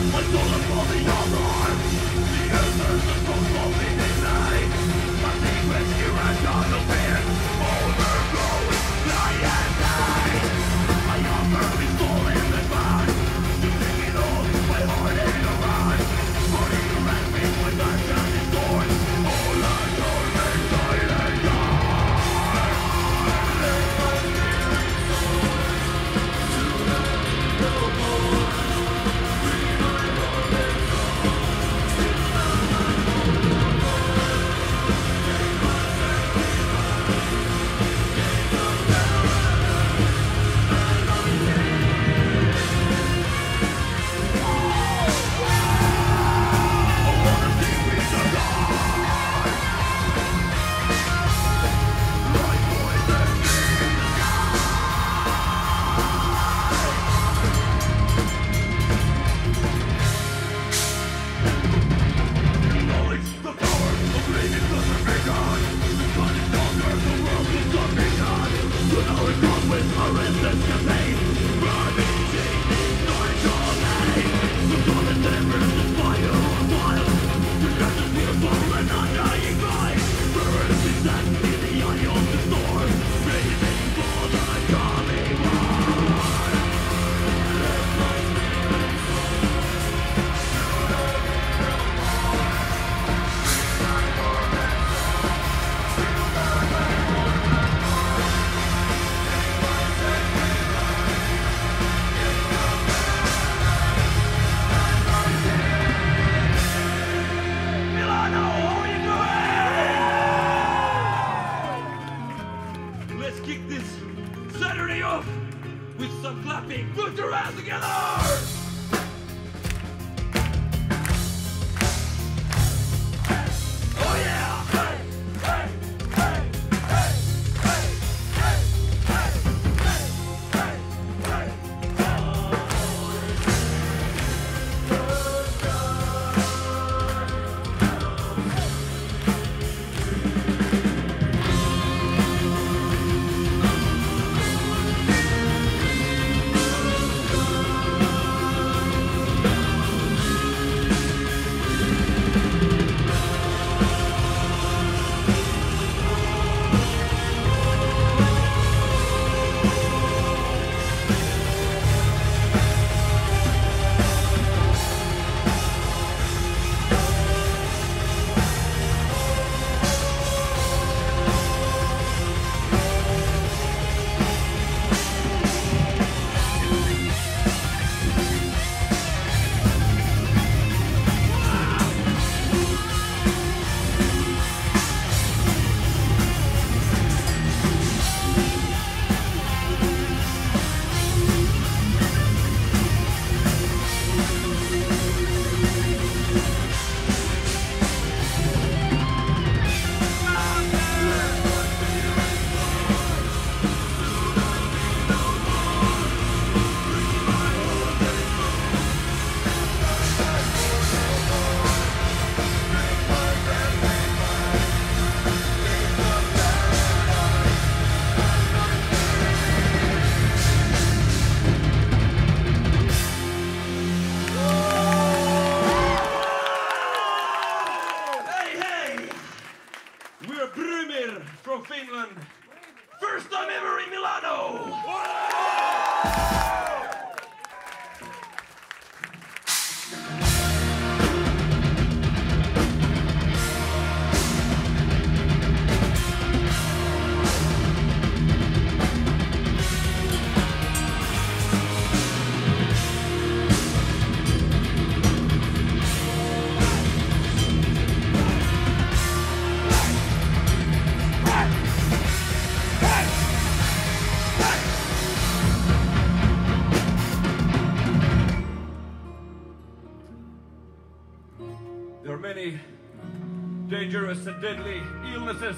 dangerous and deadly illnesses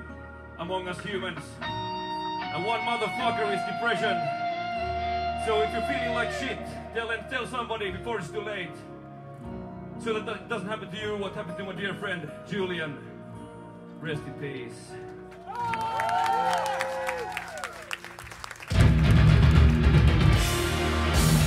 among us humans. And one motherfucker is depression. So if you're feeling like shit, tell somebody before it's too late. So that it doesn't happen to you what happened to my dear friend Julian. Rest in peace. It's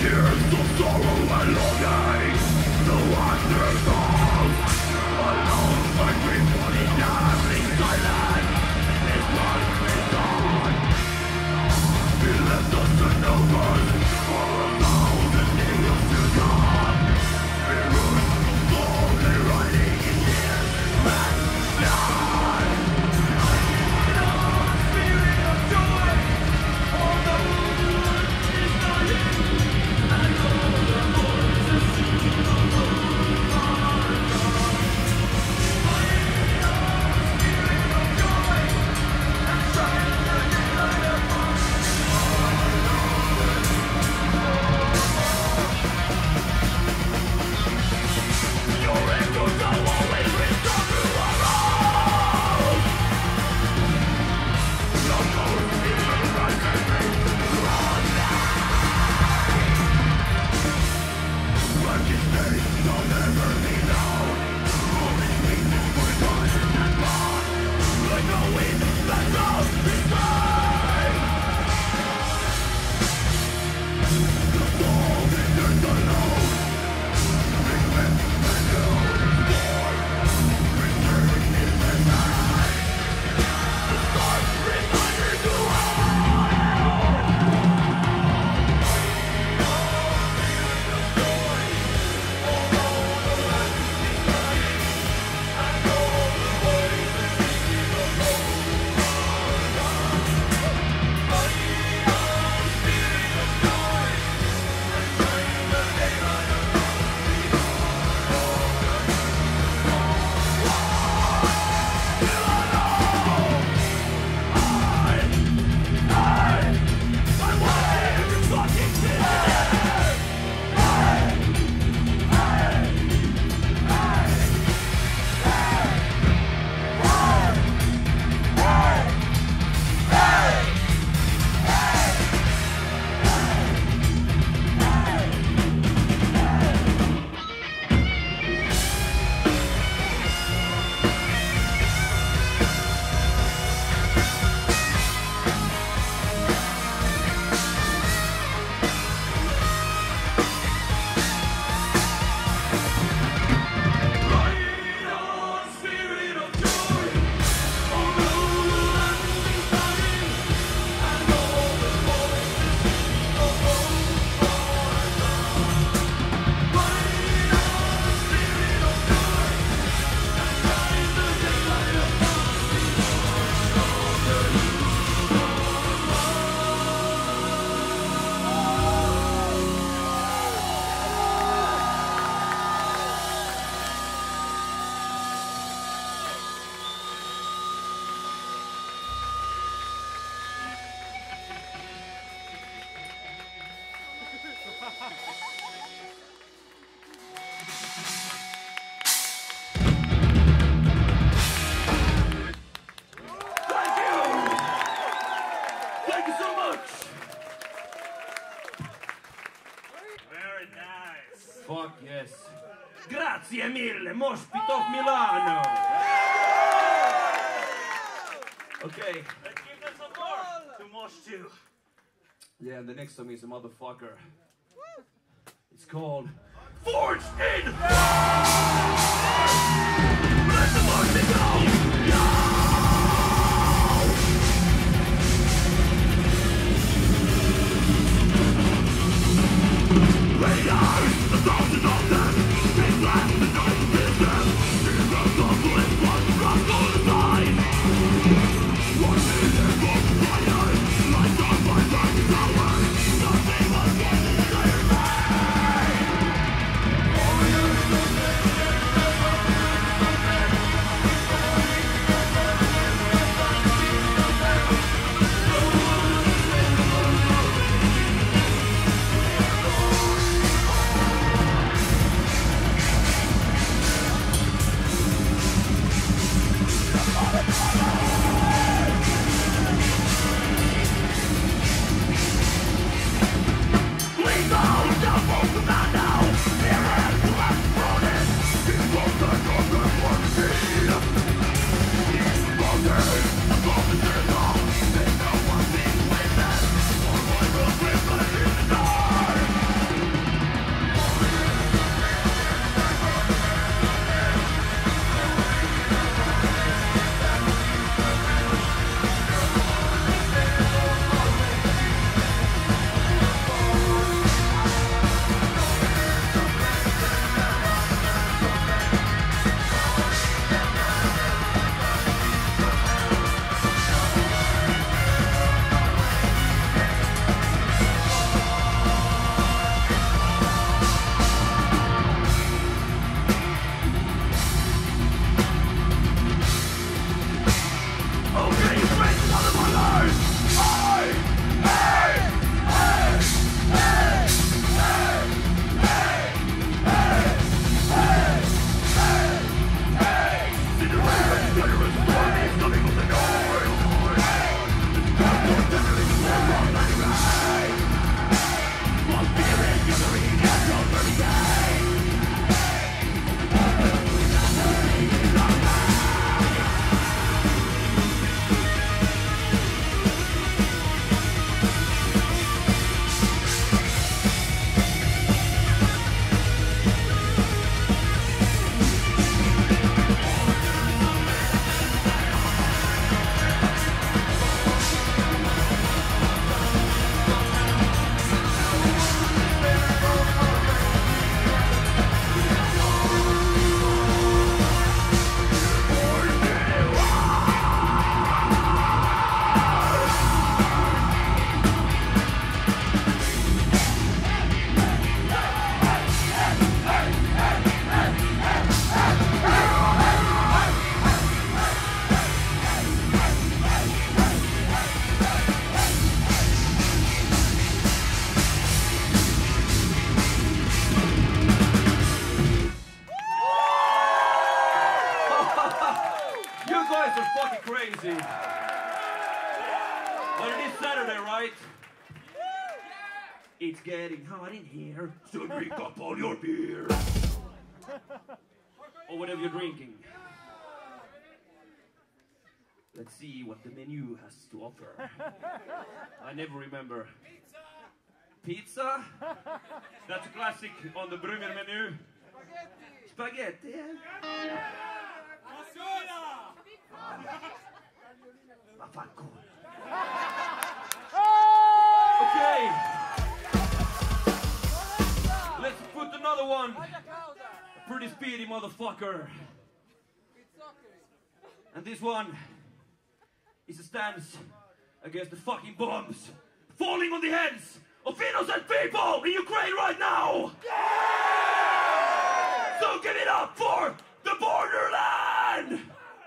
Fuck yes. Grazie mille, Moshpit of Milano. Okay. Let's give them some more to Mosh too. Yeah, and the next song is a motherfucker. It's called Forged in Fire! Let the market go! Yeah! crazy. Well, it is Saturday, right? It's getting hot in here, so drink up all your beer. Or whatever you're drinking. Let's see what the menu has to offer. I never remember. Pizza? That's a classic on the Brymir menu. Spaghetti. Okay. Let's put another one. A pretty speedy motherfucker. And this one is a stance against the fucking bombs falling on the heads of innocent people in Ukraine right now! Yeah! So give it up for the Borderland!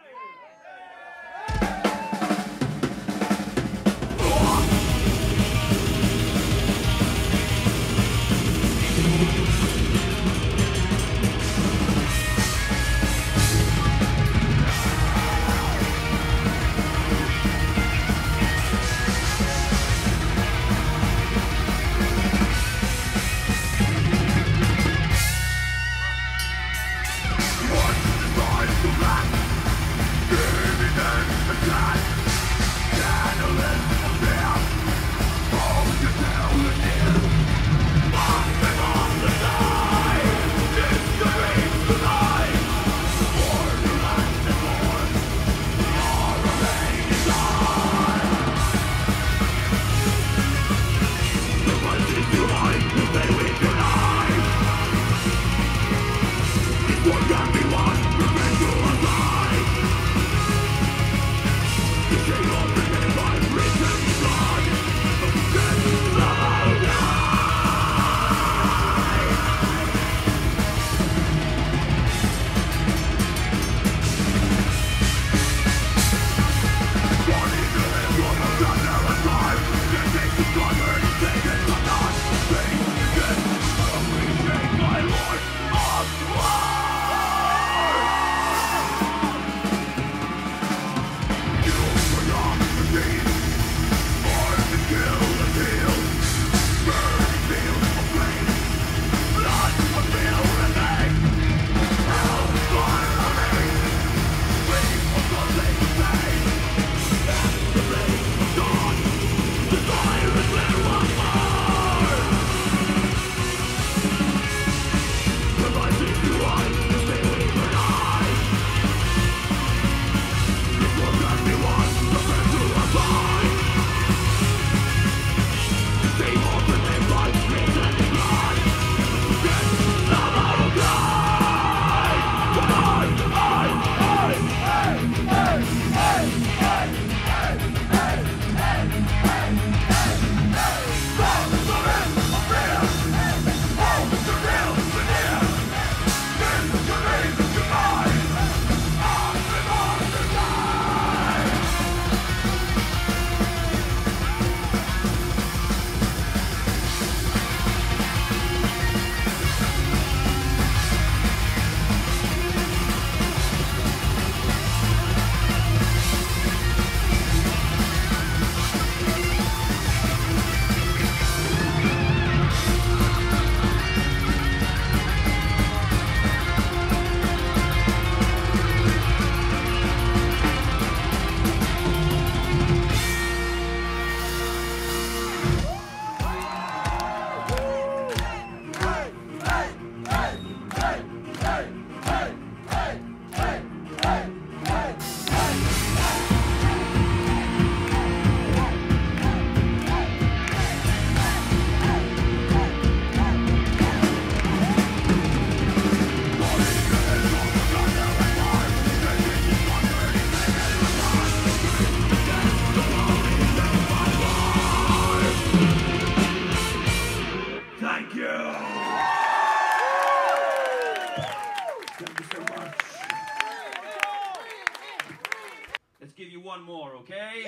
one more, okay?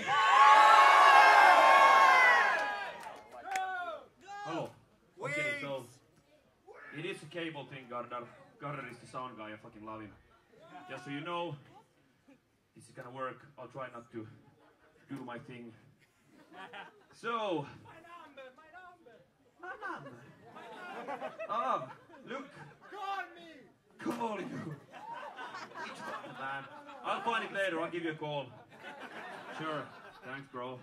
Hello. Okay, so it is a cable thing, Gardar. Gardar is the sound guy, I fucking love him. Just so you know, this is gonna work. I'll try not to do my thing. So. My number. Look. Call me! Call you. Which one, man? I'll find it later. I'll give you a call. Sure. Thanks, bro.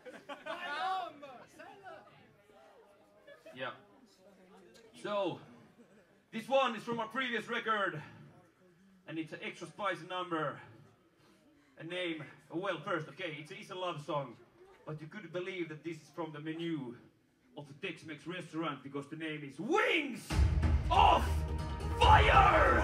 Yeah. So, this one is from our previous record, and it's an extra spicy number. A name. Well, first, okay, it's a love song, but you couldn't believe that this is from the menu of the Tex-Mex restaurant because the name is Wings of Fire!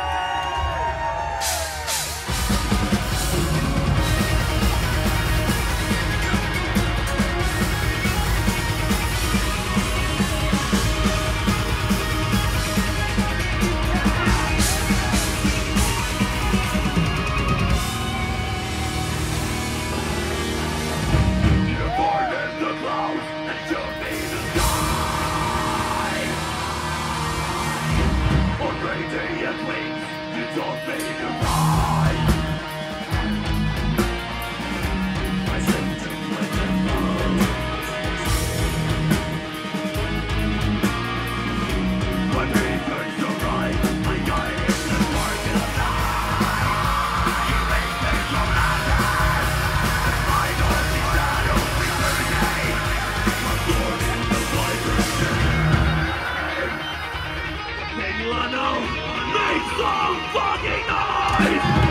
Milano, make some fucking noise!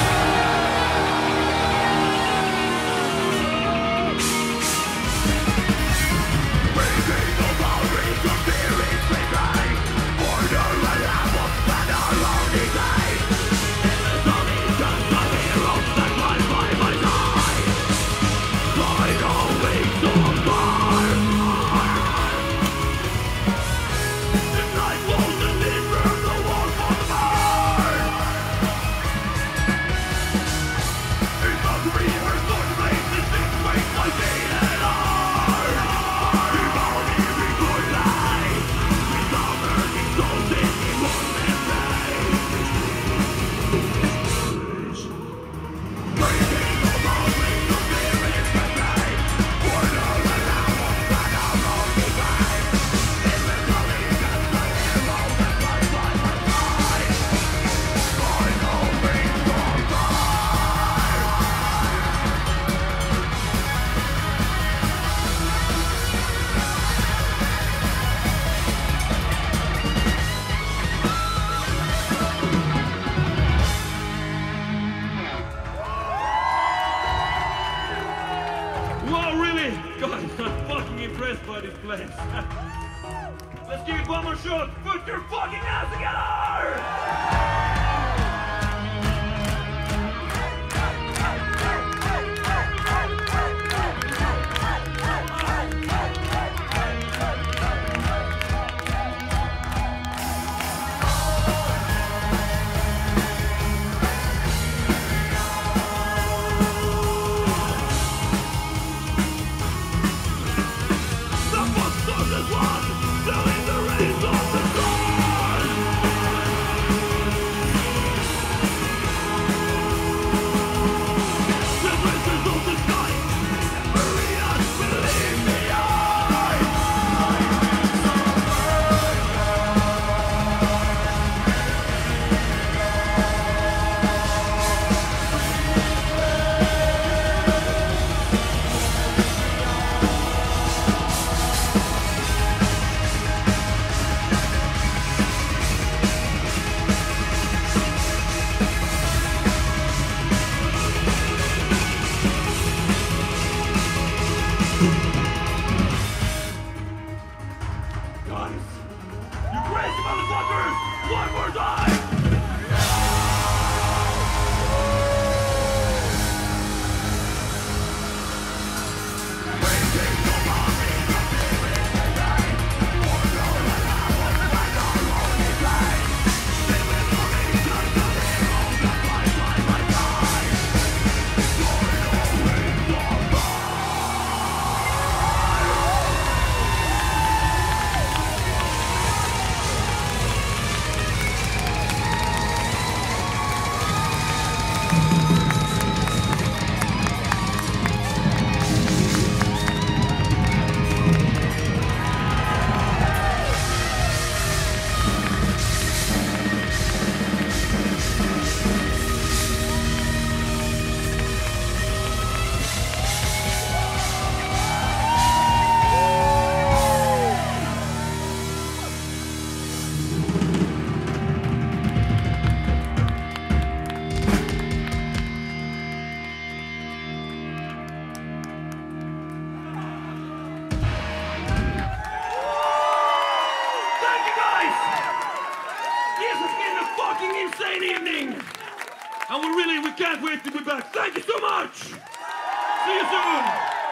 By this place. Let's give it one more shot. Put your fucking ass together! fucking insane evening! And we can't wait to be back. Thank you so much! See you soon!